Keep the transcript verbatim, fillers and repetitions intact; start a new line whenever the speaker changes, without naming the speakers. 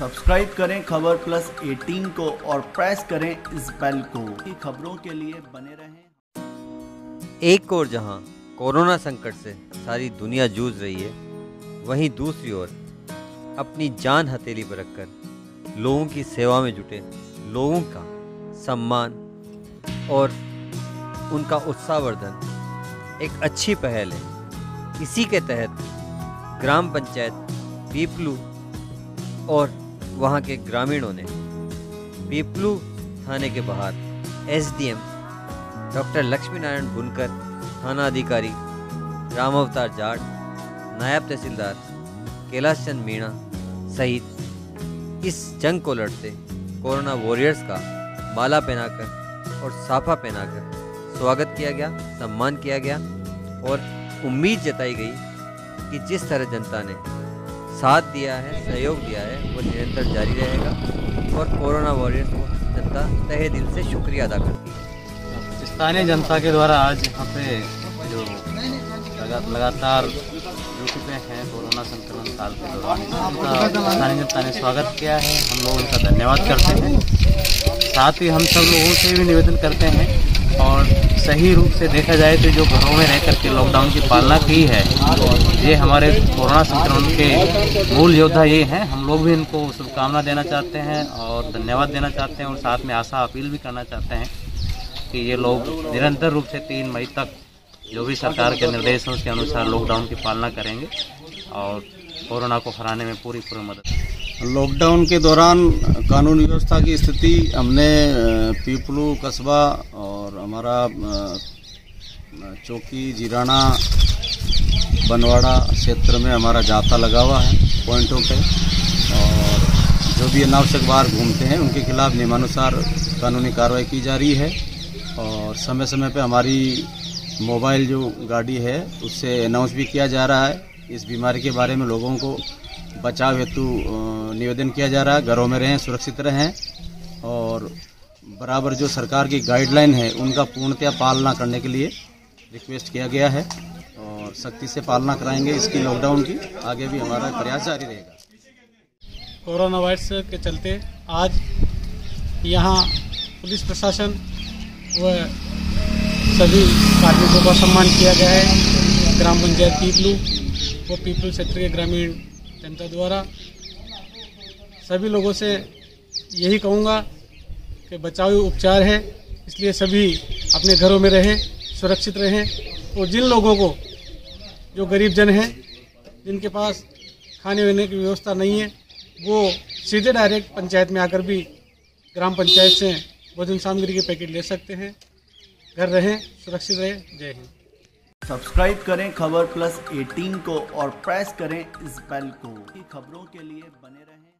Subscribe करें खबर plus अठारह को और प्रेस करें इस बेल को कि खबरों के लिए बने रहें।
एक ओर जहां कोरोना संकट से सारी दुनिया जूझ रही है, वहीं दूसरी ओर अपनी जान हथेली पर रखकर लोगों की सेवा में जुटे लोगों का सम्मान और उनका उत्साहवर्धन एक अच्छी पहल है। इसी के तहत ग्राम पंचायत पीपलू और वहां के ग्रामीणों ने पीपलू थाने के बाहर एसडीएम डॉक्टर लक्ष्मी नारायण बुनकर, थाना अधिकारी राम अवतार जाट, नायब तहसीलदार कैलाश चंद मीणा सहित इस जंग को लड़ते कोरोना वॉरियर्स का माला पहनाकर और साफा पहनाकर स्वागत किया गया, सम्मान किया गया और उम्मीद जताई गई कि जिस तरह जनता ने साथ दिया है, सहयोग दिया है, वो निरंतर जारी रहेगा और कोरोना वॉरियर्स को जनता तहे दिल से शुक्रिया अदा करती है।
स्थानीय जनता के द्वारा आज यहाँ पे जो लगा, लगातार ड्यूटी पे हैं कोरोना संक्रमण काल के दौरान, उनका स्थानीय जनता ने स्वागत किया है। हम लोग उनका धन्यवाद करते हैं। साथ ही हम सब लोगों से भी निवेदन करते हैं और सही रूप से देखा जाए तो जो घरों में रह करके लॉकडाउन की पालना की है, ये हमारे कोरोना संक्रमण के मूल योद्धा ये हैं। हम लोग भी इनको शुभकामना देना चाहते हैं और धन्यवाद देना चाहते हैं और साथ में आशा अपील भी करना चाहते हैं कि ये लोग निरंतर रूप से तीन मई तक जो भी सरकार के निर्देशों के अनुसार लॉकडाउन की पालना करेंगे और कोरोना को हराने में पूरी पूरी मदद।
लॉकडाउन के दौरान कानून व्यवस्था की स्थिति हमने पीपलू कस्बा और हमारा चौकी जीराना बनवाड़ा क्षेत्र में हमारा जाता लगा हुआ है पॉइंटों पे, और जो भी अनावश्यक बाहर घूमते हैं उनके खिलाफ नियमानुसार कानूनी कार्रवाई की जा रही है। और समय समय पे हमारी मोबाइल जो गाड़ी है उससे अनाउंस भी किया जा रहा है। इस बीमारी के बारे में लोगों को बचाव हेतु निवेदन किया जा रहा है, घरों में रहें, सुरक्षित रहें और बराबर जो सरकार की गाइडलाइन है उनका पूर्णतया पालना करने के लिए रिक्वेस्ट किया गया है और सख्ती से पालना कराएंगे इसकी। लॉकडाउन की आगे भी हमारा प्रयास जारी रहेगा।
कोरोना वायरस के चलते आज यहाँ पुलिस प्रशासन व सभी कार्मिकों का सम्मान किया गया है। ग्राम पंचायत पीपलू व पीपलू क्षेत्र के ग्रामीण जनता द्वारा सभी लोगों से यही कहूँगा कि बचाव उपचार है, इसलिए सभी अपने घरों में रहें, सुरक्षित रहें। और जिन लोगों को जो गरीब जन हैं, जिनके पास खाने पीने की व्यवस्था नहीं है, वो सीधे डायरेक्ट पंचायत में आकर भी ग्राम पंचायत से भोजन सामग्री के पैकेट ले सकते हैं। घर रहें, सुरक्षित रहें। जय हिंद।
सब्सक्राइब करें खबर प्लस अठारह को और प्रेस करें इस बेल को कि खबरों के लिए बने रहें।